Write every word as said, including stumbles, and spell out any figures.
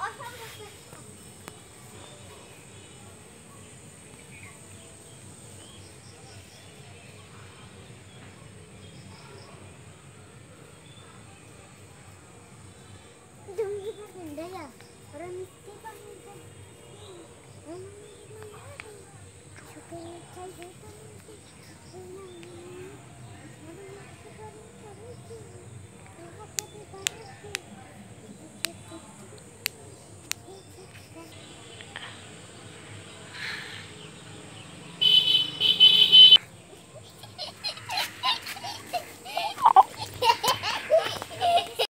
ya orang mesti panggil orang ini mana supaya saya tahu